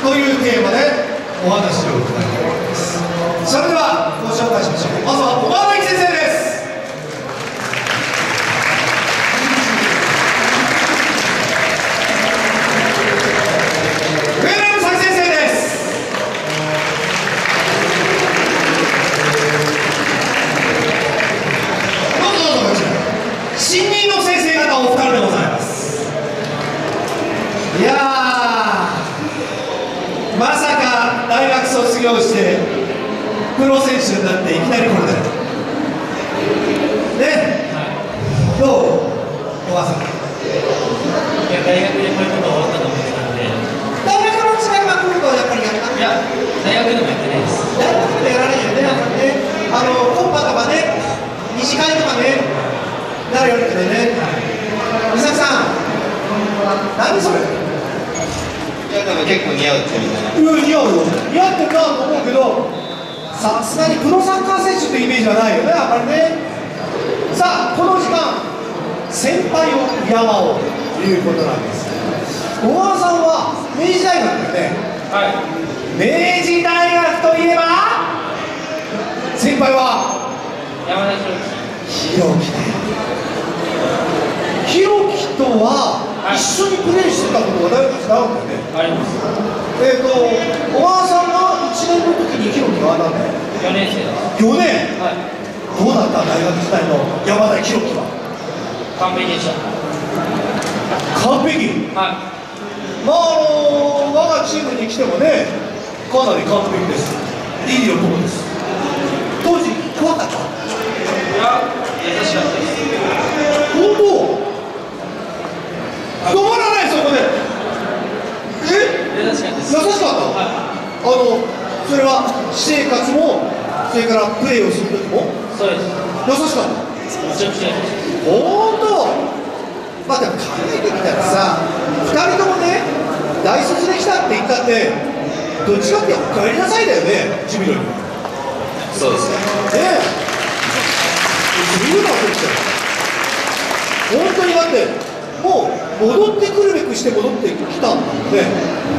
というテーマでお話を伺います。それではご紹介しましょう。まずは小川大樹先生です。上野美咲先生です。どうぞどうぞこちら新任の先生方お二人でございます。いやー、まさか大学卒業してプロ選手になっていきなりこれだよね。どうおばあさん。 いや、大学でこういうこと終わったと思ってたんで。 大学の違いは来るとやっぱりやった。 いや、大学でもやってないです。 大学でやらないよね、やっぱりね。コンパとかね、二次会とかね、なるよねけどね。美咲さん、何それ。 いや、でも結構似合うってみたいな。 似合うよ。似合ってるなと思うけど、さすがにプロサッカー選手ってイメージはないよね、やっぱりね。さあ、この時間、先輩を敬おうということなんです。小川さんは明治大学だよね。 はい。 明治大学といえば、先輩は山田裕弘樹だよ。弘樹とは一緒にプレーしてたことが大学違うんだよね。 樹。あります。 小川さんが1年の時に弘樹がなんだよ。 4年生です。 4年。 はい。 どうだった大学時代の山田弘樹は。 完璧でした。 完璧。 はまあ我がチームに来てもね、かなり完璧です。いい男です。当時怖かった。 い。いや、優しかったです。 本当。止まらないそこで。 優しかったです。 優しかった。 はそれは私生活も、それからプレーをする時もい。そうです。 優しかった。 めちゃくちゃ優しい。 本当。まあでも考えてみたらさ、2人ともね、大卒で来たって言ったって、どっちかってお帰りなさいだよね、ジュビロに。 そうですね。 ねえ。そういうのはどっちだよ。本当にだって、もう戻ってくるべくして戻ってきたんだもんね。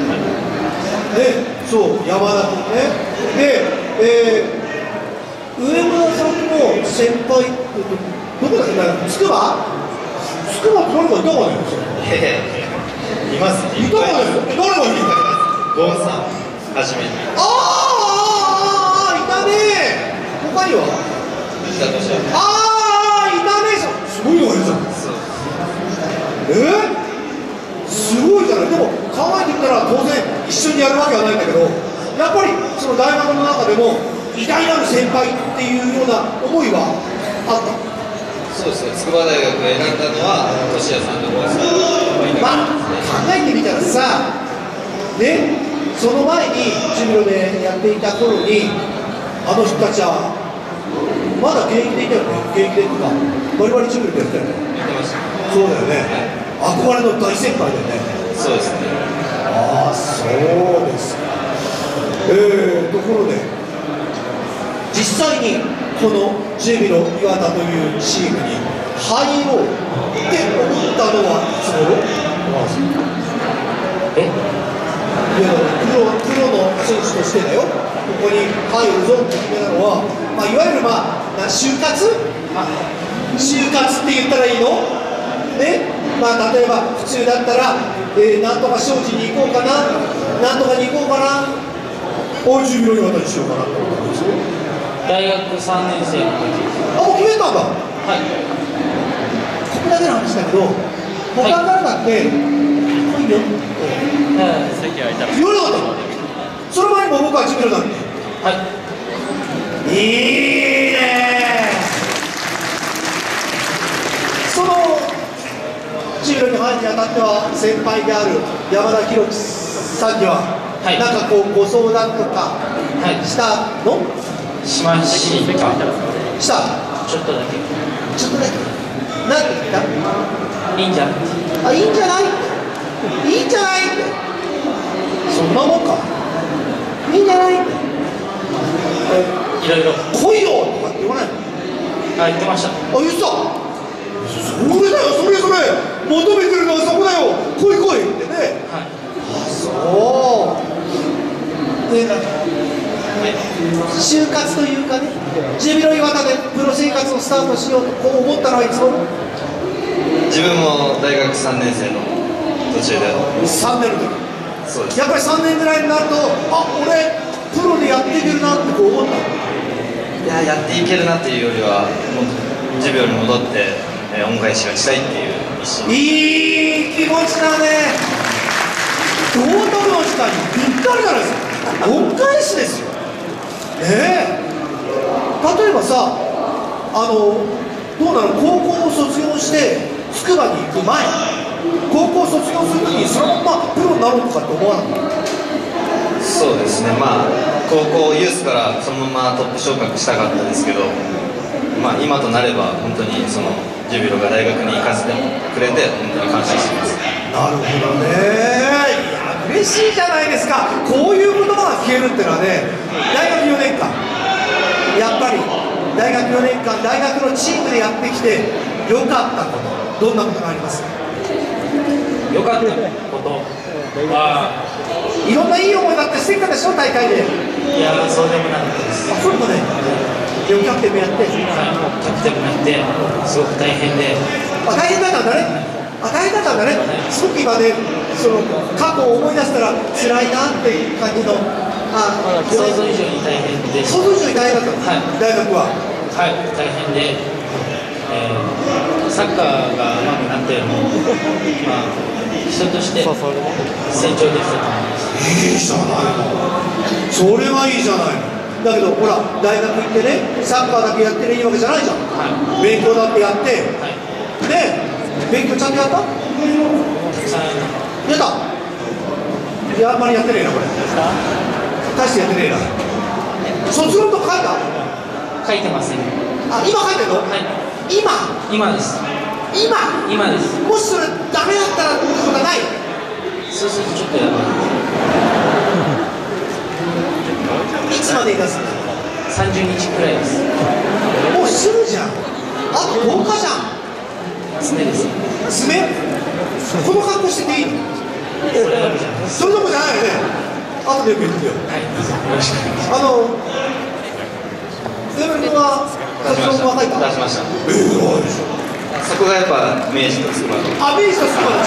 そう、山田君ね。で、上村さんの先輩ってどこだっけ、筑波って誰かいたかね。 いますね。 いたかね。誰がいいんだよ。 ゴンさん、初めて。 いたね。他には藤田敏也。 いたね。すごいのがいるじゃん。すごいじゃない。でも考えてみたら当然一緒にやるわけはないんだけど、やっぱりその大学の中でも偉大なる先輩っていうような思いはあった。 そうですね。筑波大学を選んだのは俊也さんとゴンさん。 まあ考えてみたらさ、ね、その前にジュビロでやっていた頃にあの人たちはまだ現役でいたよね。現役でっていうかバリバリジュビロでやってたよね。 言ってました。 そうだよね。憧れの大先輩だよね。 そうですね。 そうですか。ところで実際にこのジュビロ磐田というチームに入ろうって思ったのはいつ頃？いやプロの選手としてだよ。ここに入るぞって決めたのは、いわゆる就活って言ったらいいのね。例えば普通だったら、なんとか商事に行こうかな、なんとかに行こうかな、ジュビロ磐田にしようかなって思ったんですよ。 大学3年生の時。 もう決めたんだ。 はい。 ここだけの話だけど、他からだって来いよって席空いたら。 言わなかったの。その前にも僕はジュビロだって。 はい。 いいね。そのジュビロに入るにあたっては先輩である山田裕樹さんには、なんかこうご相談とかしたの？ しました。ちょっとだけ。 なんて言った？ いいんじゃない？ いいんじゃない？いいんじゃない？そんなもんか。いいんじゃない？ いろいろ。 来いよとかって言わないの？ 言ってました。 言ってた。それだよ、それ求めてるのはそこだよ。来い来いってね。 はい。 そう。 上から就活というかね、ジュビロ磐田でプロ生活をスタートしようとこう思ったのはいつ頃？ 自分も大学3年生の途中で。 3年の時。 そうです。 やっぱり3年ぐらいになると、あ、俺プロでやっていけるなってこう思った。 いや、やっていけるなっていうよりは、もうジュビロに戻って、恩返しがしたいっていう一心。 いい気持ちだね。道徳の時間にぴったりじゃないですか。恩返しですよ。ねえ。例えばさ、どうなの、高校を卒業して筑波に行く前、高校卒業するときにそのままプロになろうとかって思わなかった？ そうですね、まあ高校ユースからそのままトップ昇格したかったですけど、まあ今となれば本当にそのジュビロが大学に行かせてくれて本当に感謝してます。 なるほどね。いや嬉しいじゃないですか。こういう言葉が聞けるっていうのはね、大学4年間やっぱり大学4年間大学のチームでやってきてよかったこと、どんなことがありますか？ よかったこといろんないい思いだってしてきたでしょ、大会で。 いや、そうでもなかったです。 そういうのね、でもキャプテンもやって、 キャプテンもやってすごく大変で。 大変だったんだね。大変だったんだね。すごく今ね、その過去を思い出したら辛いなっていう感じの。 想像以上に大変で。 想像以上に大変だった。大学は。 はい、大変で、サッカーが上手くなっても、まあ、人として成長できたと思います。 いいじゃないの。それはいいじゃないの。だけどほら、大学行ってね、サッカーだけやってりゃいいわけじゃないじゃん。 はい、 勉強だってやって、 はい、 で、勉強ちゃんとやった？ たくさんやった。いや、あんまりやってねえなこれ。大してやってねえな。卒論とか書いた？ 書いてません。 あ、今書いてんの？ はい、 今です。 今です。 もしそれダメだったらってことはない？ そうするとちょっとやばい。 いつまでに出すの 30日くらいです。 もうすぐじゃん。あと10日じゃん。 爪です。 爪？この格好してていいの？ それだけじゃないです。 それどころじゃないよね。あとでよく言ってよ。 はい、よろしくお願いします。 上村君は卒論は書いた？ 出しました。そこがやっぱ明治と筑波の。 あ、明治と筑波の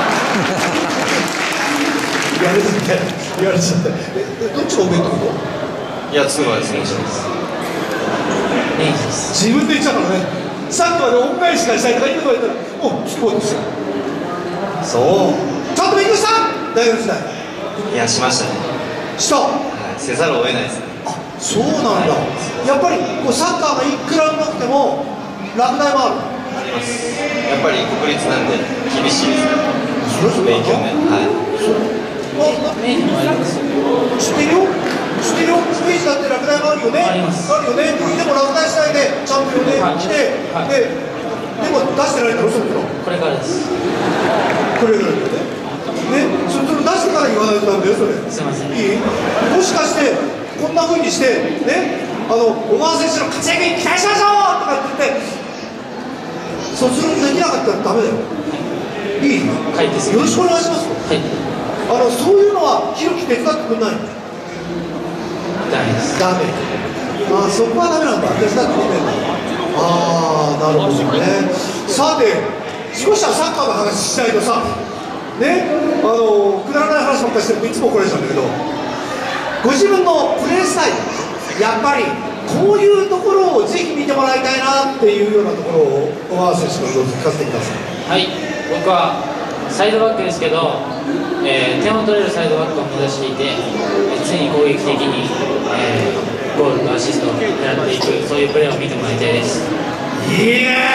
違い。言われちゃった。言われちゃった。どっちがお弁当の？ いや、筑波です、もちろんです。 明治です。 自分で言っちゃうからね。さっきまで恩返しがしたいとか言ってたら、お、筑波ですよ。そう。ちゃんと勉強した？大学時代。 いや、しましたね。 した。 はい、せざるを得ないですね。 あ、そうなんだ。やっぱりこうサッカーがいくらうまくても落第もある。 あります。やっぱり国立なんで厳しいですね。 それぞれ勉強面。はい。 明治もあります。 知ってるよ。知ってるよ。明治だって落第もあるよね。 あります。 あるよね。でも落第しないでチャンピオンで来て、 はい、 でも出してないんだろ、その頃。 これからです。 これぐらいだよね。それ出してから言わないとダメだよ、それ。 すいません。 いい？もしかしてこんな風にしてね、小川選手の活躍に期待しましょうとかって言って卒論できなかったらダメだよ。いい？ はいです。 よろしくお願いします。 はい。 そういうのはひろき手伝ってくんないの？ ダメです。 ダメ。あ、そこはダメなんだ。手伝ってくれないんだ。ああ、なるほどね。さて、少しはサッカーの話しないとさ、ね、くだらない話ばっかりしてるといつも怒られちゃうんだけど、ご自分のプレースタイル、やっぱりこういうところをぜひ見てもらいたいなっていうようなところを小川選手からどうぞ聞かせてください。 はい、僕はサイドバックですけど、点を取れるサイドバックを目指していて、常に攻撃的に、ゴールとアシストを狙っていく、そういうプレーを見てもらいたいです。 いいね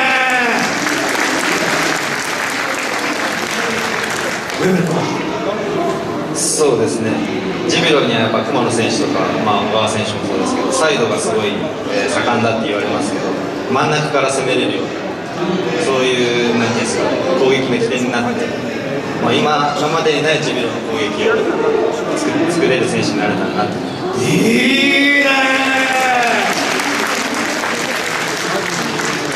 ー。そうですね。ジュビロにはやっぱ熊野選手とか、まあ、小川選手もそうですけど、サイドがすごい、盛んだって言われますけど、真ん中から攻めれるような、そういうなんていうんですか、攻撃の起点になって、まあ、今までにないジュビロの攻撃を作れる選手になれたらなと。 いいねー。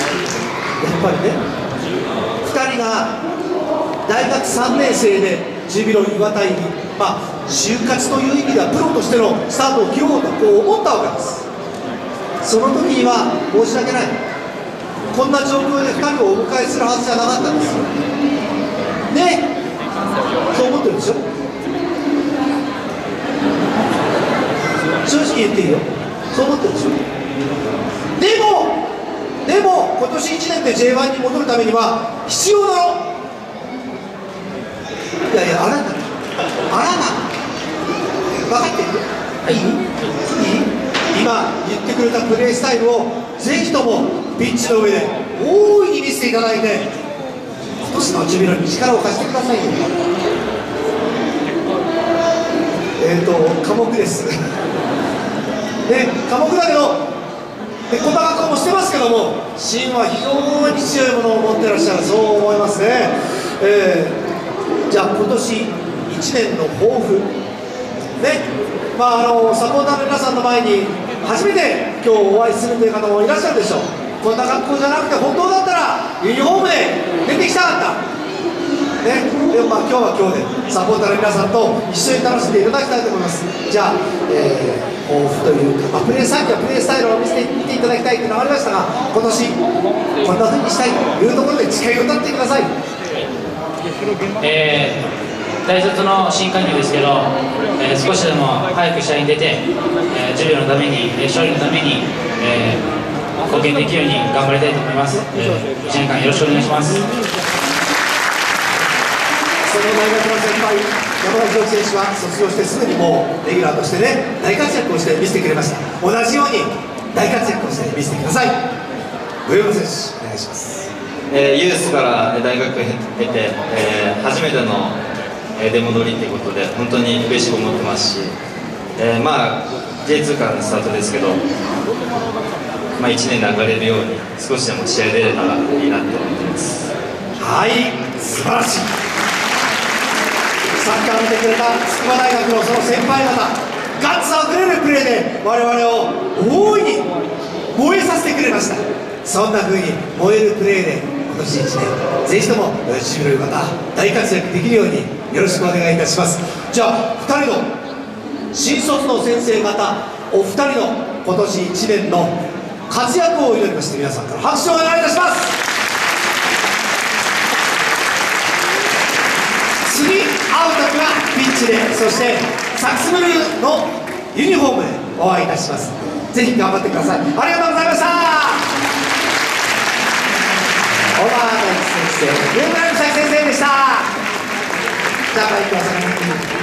やっぱりね、2人が大学3年生でジュビロ磐田に、就活という意味ではプロとしてのスタートを切ろうとこう思ったわけです。その時には申し訳ない、こんな状況で2人をお迎えするはずじゃなかったんですよね。そう思ってるでしょ。正直言っていいよ、そう思ってるでしょ。でも今年1年で J1 に戻るためには必要なの。いやいや、あなた分かってる？いい？今言ってくれたプレースタイルをぜひともピッチの上で大いに見せていただいて、今年のジュビロに力を貸してくださいよ。寡黙ですね、寡黙だけどこんな格好もしてますけども、芯は非常に強いものを持ってらっしゃる、そう思いますね。じゃあ今年1年の抱負ね、サポーターの皆さんの前に初めて今日お会いするという方もいらっしゃるでしょう。こんな格好じゃなくて本当だったらユニフォームで出てきたかったね。でも今日は今日でサポーターの皆さんと一緒に楽しんでいただきたいと思います。じゃあ、抱負というか、プレーさっきはプレースタイルを見ていただきたいというのがありましたが、今年こんな風にしたいというところで誓いを立ってください。 大卒の新加入ですけど、少しでも早く試合に出て、ジュビロのために、勝利のために、貢献できるように頑張りたいと思います。1年間よろしくお願いします。 その大学の先輩、山田洋選手は卒業してすぐにもうレギュラーとしてね、大活躍をして見せてくれました。同じように大活躍をして見せてください。上山選手、お願いします。 ユースから大学へ出て、初めての出戻りということで本当に嬉しく思ってますし、J2 からのスタートですけど、1年で上がれるように少しでも試合出れたらいいなと思っています。 はい、素晴らしい。サッカーを見てくれた筑波大学のその先輩方、ガッツあふれるプレーで我々を大いに燃えさせてくれました。そんな風に燃えるプレーで今年1年ぜひともジュビロ磐田大活躍できるようによろしくお願いいたします。じゃあ2人の新卒の先生方、お二人の今年1年の活躍を祈りまして、皆さんから拍手をお願いいたします。次会う時はピッチで、そしてサックスブルーのユニフォームでお会いいたします。ぜひ頑張ってください。ありがとうございました。小川大先生、上村美咲先生でした。じゃあ、バイクは